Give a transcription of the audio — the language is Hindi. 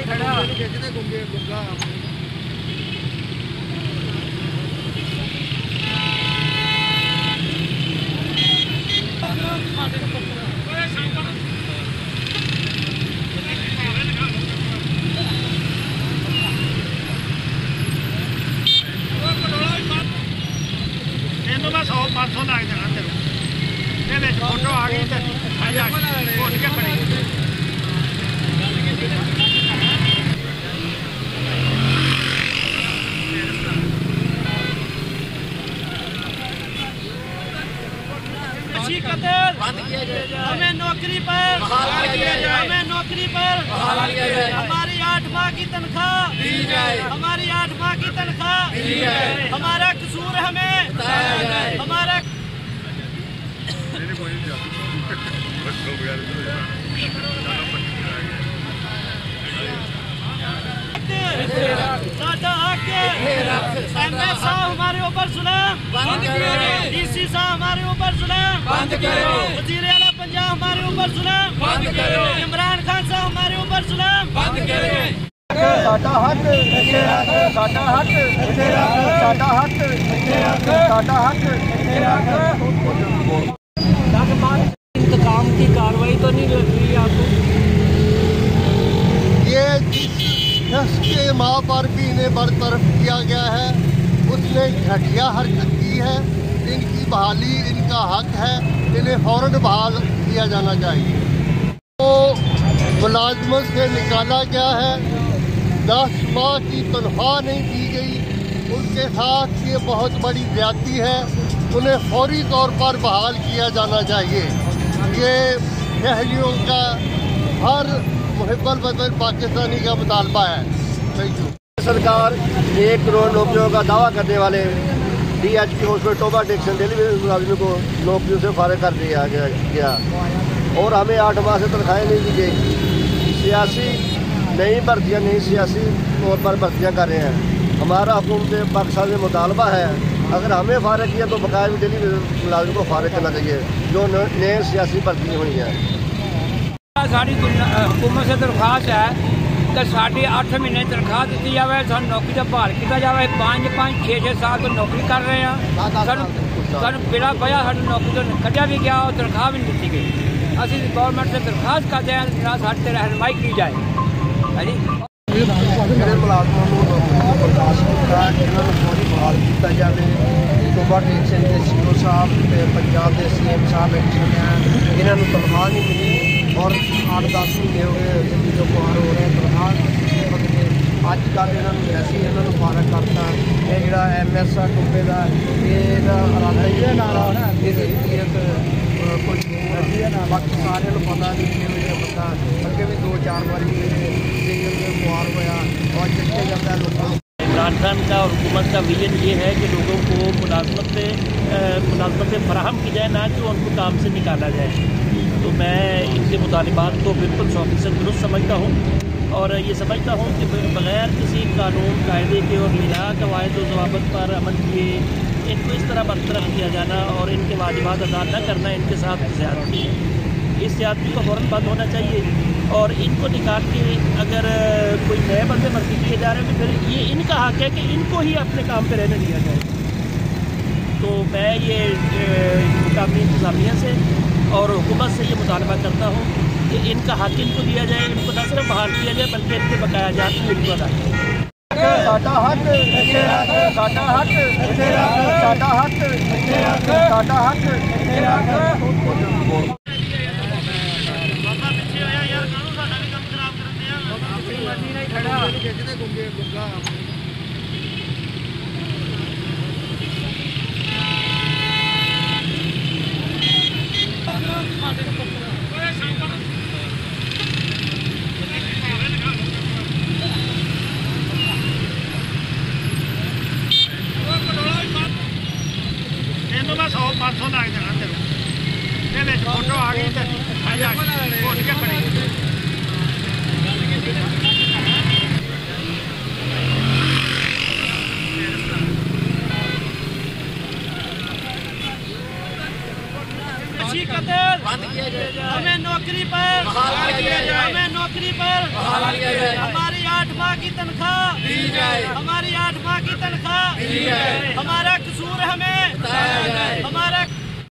मैं 100-500 लग जाना तेरे फोटो आ गई हमें नौकरी पर हमारी 8 माह की तनख्वाह हमारी 8 माह की तनख्वाह हमारा कसूर हमें हमारा एमएस साहब हमारे ऊपर जुल्म बंद करो, डीसी साहब हमारे ऊपर जुल्म बंद करो, वज़ीर आला पंजाब हमारे ऊपर जुल्म बंद करो, इमरान खान साहब हमारे ऊपर जुल्म बंद करो। साडा हक साडा हक साडा हक साडा हक इंतकाम की कार्रवाई तो नहीं लग रही आपको? ये जिस शख्स के माँ पर भी इन्हें बरतरफ किया गया है उसने घटिया हरकत की है। इनकी बहाली इनका हक है, इन्हें फौरन बहाल किया जाना चाहिए। तो मुलाजमत से निकाला गया है, 10 माह की तनख्वाह नहीं दी गई, उनके साथ ये बहुत बड़ी ज्यादती है। उन्हें फौरी तौर पर बहाल किया जाना चाहिए। ये शहरियों का हर मुहिब्बुल वतन पाकिस्तानी का मुतालबा है। Thank you. सरकार 1 करोड़ नौकरियों का दावा करने वाले DHP हॉस्पिटल टोबा डिक्शन डेलीवरी मुलाजिमों को नौकरियों से फारिग कर दिया गया और हमें 8 माह से तनख्वाहें नहीं दी गई। सियासी नई भर्तियाँ नहीं सियासी तौर पर भर्तियाँ कर रहे हैं। हमारा हुकूमत पाकिस्तान में मुतालबा है, अगर हमें फारिग किया तो बकायदा डेलीवरी मुलाजिम को फारिग करना चाहिए जो नए सियासी भर्ती हुई हैं। साड़ी हुकूमत से दरख्वास्त है कि साढ़े 8 महीने तनख्वाह दी जाए, सू नौकरी का बहाल किया जाए। 5-5, 6-6 साल तो नौकरी कर रहे हैं, सू बिना वजह साड़ी नौकरी तो कटिया भी गया और तनख्वाह भी नहीं दी गई। असं गौरमेंट से दरख्वास्त करते हैं साढ़े रहनुमाई की जाए। है जी मुलाजमान बर्दाश्त किया, इन्होंने फौरी बहाल किया जाए। टोबा डिक्शन के CO साहब पंजाब के CM साहब बैठे हैं, इन्होंने तनख्वाह नहीं मिली और 8-10 महीने हो गए जिंदगी जो गुहार हो रहे हैं तनख्वाह अजकल इन्होंने वैसे ही इन्होंने फारग करता। ये जो MS टोबे का ये कोई बाकी सारे पता नहीं पता अगे भी 2-4 बारी गुहार होया और जितने जाता है लोगों। इमरान खान का और हुकूमत का विजन ये है कि लोगों को मुलाजमतें फराहम की जाए, ना कि उनको काम से निकाला जाए। तो मैं इनके मुतालिबात को बिल्कुल 100% दुरुस्त समझता हूँ और ये समझता हूँ कि बग़ैर किसी कानून कायदे के और मिला कवायद व ज़वाबित पर अमल किए इनको इस तरह बरतरफ किया जाना और इनके वाजिबात अदा न करना इनके साथ ज़्यादती है। इस ज़्यादती को फ़ौरन बंद होना चाहिए और इनको निकाल के अगर कोई नए बंदे भर्ती किए जा रहे हैं तो फिर ये इनका हक है कि इनको ही अपने काम पर रहने दिया जाए। तो मैं ये मुकामी इंतज़ामिया से और हुकूमत से ये मुतालबा करता हूँ कि इनका हक इनको दिया जाए, इनको न सिर्फ बहाल किया जाए बल्कि इनके बकाया जात भी इनको अदा किया जाए। साडा हक साडा हक साडा हक साडा हक मैं 100-500 लग जाना तेरे फोटो आ गई भूल के खड़ी। हमें नौकरी पर हमारी माह की तनख्वाह दी जाए, हमारी 8 माह की तनख्वाह दी जाए।